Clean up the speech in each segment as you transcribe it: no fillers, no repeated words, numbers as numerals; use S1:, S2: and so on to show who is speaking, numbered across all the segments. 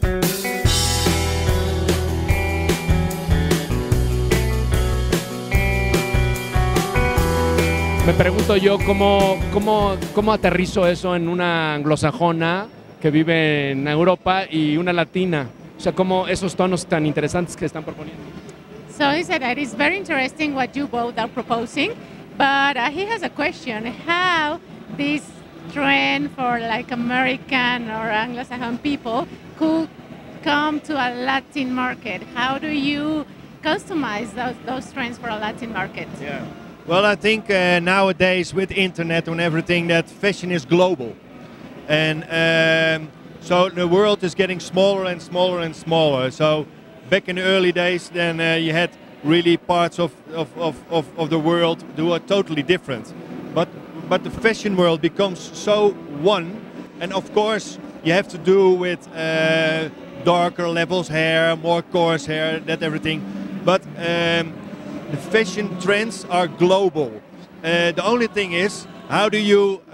S1: Me pregunto yo cómo aterrizo eso en una anglosajona que vive en Europa y una latina. O sea, cómo esos tonos tan interesantes que están proponiendo.
S2: So he said that it's very interesting what you both are proposing, but he has a question: how this trend for like American or Anglo-Saxon people could come to a Latin market? How do you customize those trends for a Latin market?
S3: Yeah. Well, I think nowadays with internet and everything, that fashion is global, and so the world is getting smaller and smaller and smaller. So back in the early days, then you had really parts of the world that were totally different, but the fashion world becomes so one, and of course you have to do with darker levels hair, more coarse hair, that everything, but the fashion trends are global. The only thing is, how do you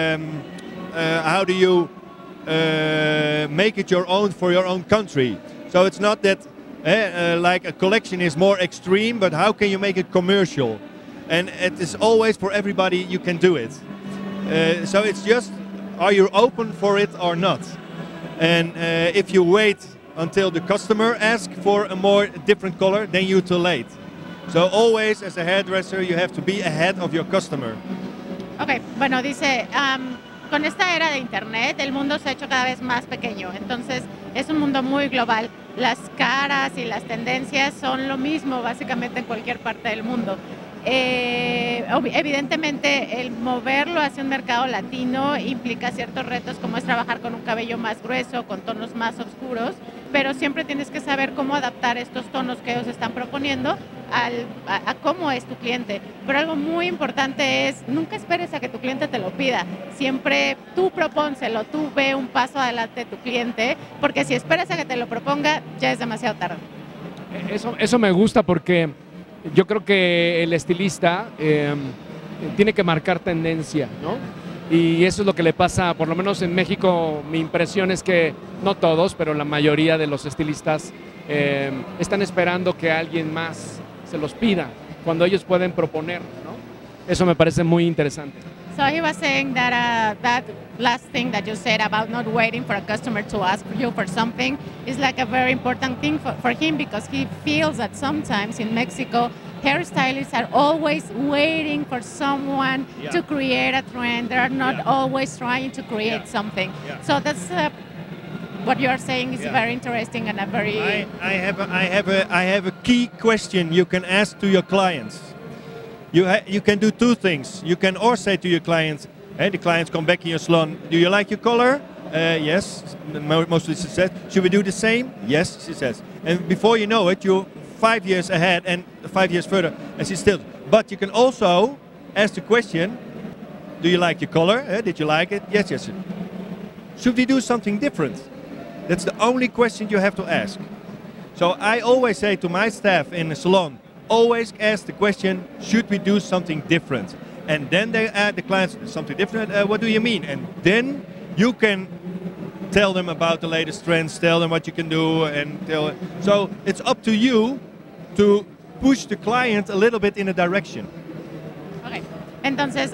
S3: make it your own for your own country? So it's not that like a collection is more extreme, but how can you make it commercial? And it is always for everybody you can do it. So it's just, are you open for it or not? And if you wait until the customer asks for a more different color, then you're too late. So always, as a hairdresser, you have to be ahead of your customer.
S2: Ok, bueno, dice, con esta era de internet, el mundo se ha hecho cada vez más pequeño, entonces es un mundo muy global. Las caras y las tendencias son lo mismo básicamente en cualquier parte del mundo. Evidentemente el moverlo hacia un mercado latino implica ciertos retos, como es trabajar con un cabello más grueso, con tonos más oscuros, pero siempre tienes que saber cómo adaptar estos tonos que ellos están proponiendo a cómo es tu cliente. Pero algo muy importante es, nunca esperes a que tu cliente te lo pida, siempre tú propónselo, tú ve un paso adelante de tu cliente, porque si esperas a que te lo proponga, ya es demasiado tarde.
S1: Eso me gusta porque yo creo que el estilista tiene que marcar tendencia, ¿no? Y eso es lo que le pasa, por lo menos en México, mi impresión es que no todos, pero la mayoría de los estilistas están esperando que alguien más se los pida, cuando ellos pueden proponer, ¿no? Eso me parece muy interesante.
S2: So he was saying that that last thing that you said about not waiting for a customer to ask you for something is like a very important thing for him, because he feels that sometimes in Mexico, hairstylists are always waiting for someone to create a trend. They are not always trying to create something. So that's what you are saying is very interesting and a very...
S3: I have a key question you can ask to your clients. You can do two things. You can or say to your clients, hey, the clients come back in your salon, do you like your color? Yes, mostly she says. Should we do the same? Yes, she says. And before you know it, you're 5 years ahead and 5 years further, and she's still. But you can also ask the question, do you like your color? Did you like it? Yes, yes. Should we do something different? That's the only question you have to ask. So I always say to my staff in the salon, always ask the question, should we do something different? And then they ask the clients, something different, what do you mean? And then you can tell them about the latest trends, tell them what you can do, and tell. So it's up to you to push the client a little bit in a direction.
S2: Okay. Entonces,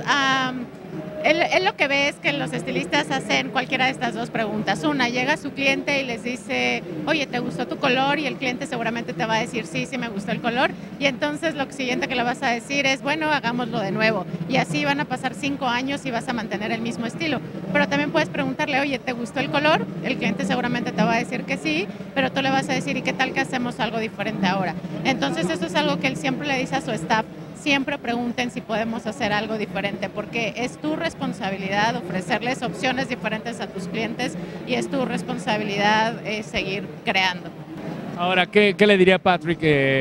S2: él lo que ve es que los estilistas hacen cualquiera de estas dos preguntas. Una, llega su cliente y les dice, oye, ¿te gustó tu color? Y el cliente seguramente te va a decir, sí, sí me gustó el color. Y entonces lo siguiente que le vas a decir es, bueno, hagámoslo de nuevo. Y así van a pasar 5 años y vas a mantener el mismo estilo. Pero también puedes preguntarle, oye, ¿te gustó el color? El cliente seguramente te va a decir que sí, pero tú le vas a decir, ¿y qué tal que hacemos algo diferente ahora? Entonces eso es algo que él siempre le dice a su staff. Siempre pregunten si podemos hacer algo diferente, porque es tu responsabilidad ofrecerles opciones diferentes a tus clientes y es tu responsabilidad seguir creando.
S1: Ahora, ¿qué le diría Patrick,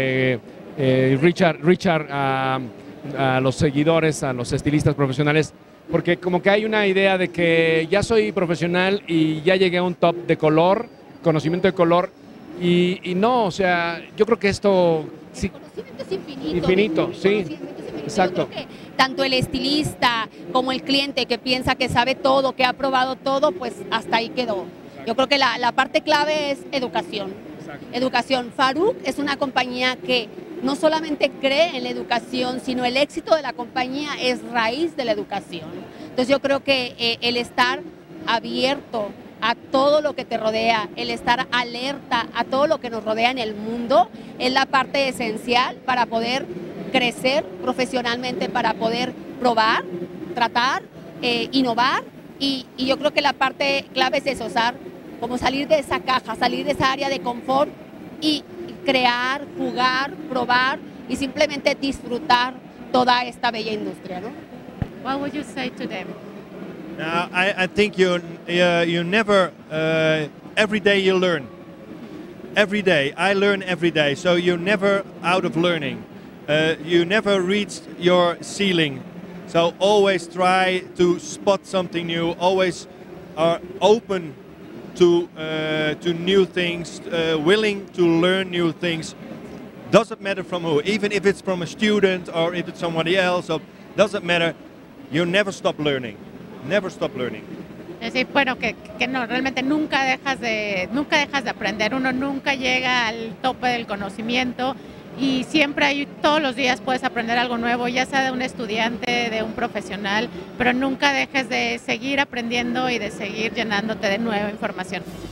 S1: Richard a los seguidores, a los estilistas profesionales? Porque como que hay una idea de que ya soy profesional y ya llegué a un top de color, conocimiento de color, y no, o sea, yo creo que esto... Sí,
S4: el conocimiento es infinito.
S1: Infinito, sí, exacto.
S4: Yo creo que tanto el estilista como el cliente que piensa que sabe todo, que ha probado todo, pues hasta ahí quedó. Yo creo que la parte clave es educación.
S1: Exacto.
S4: Educación. Farouk es una compañía que no solamente cree en la educación, sino el éxito de la compañía es raíz de la educación. Entonces yo creo que el estar abierto a todo lo que te rodea, el estar alerta a todo lo que nos rodea en el mundo, es la parte esencial para poder crecer profesionalmente, para poder probar, tratar, innovar, y yo creo que la parte clave es eso, como salir de esa caja, salir de esa área de confort y crear, jugar, probar y simplemente disfrutar toda esta bella industria, ¿no?
S2: What would you say to them?
S3: I think you never, every day you learn. Every day, I learn every day, so you're never out of learning. You never reached your ceiling, so always try to spot something new, always are open to new things, willing to learn new things. Doesn't matter from who, even if it's from a student or if it's somebody else, or doesn't matter, you never stop learning. Never stop learning.
S2: Es decir, bueno, que no, realmente nunca dejas de aprender, uno nunca llega al tope del conocimiento y siempre hay, todos los días puedes aprender algo nuevo, ya sea de un estudiante, de un profesional, pero nunca dejes de seguir aprendiendo y de seguir llenándote de nueva información.